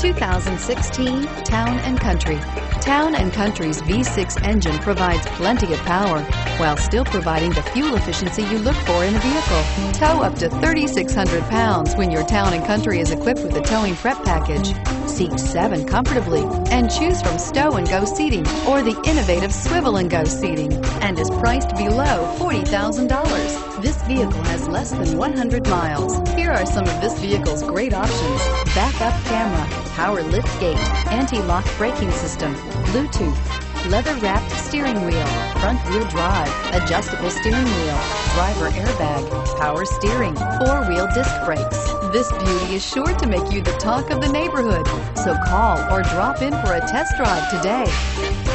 2016 Town & Country. Town & Country's V6 engine provides plenty of power while still providing the fuel efficiency you look for in a vehicle. Tow up to 3,600 pounds when your Town & Country is equipped with a towing prep package. Seat 7 comfortably and choose from stow and go seating or the innovative swivel and go seating, and is priced below $40,000. This vehicle has less than 100 miles. Here are some of this vehicle's great options: backup camera, power lift gate, anti-lock braking system, Bluetooth, leather-wrapped steering wheel, front-wheel drive, adjustable steering wheel, driver airbag, power steering, four-wheel disc brakes. This beauty is sure to make you the talk of the neighborhood, so call or drop in for a test drive today.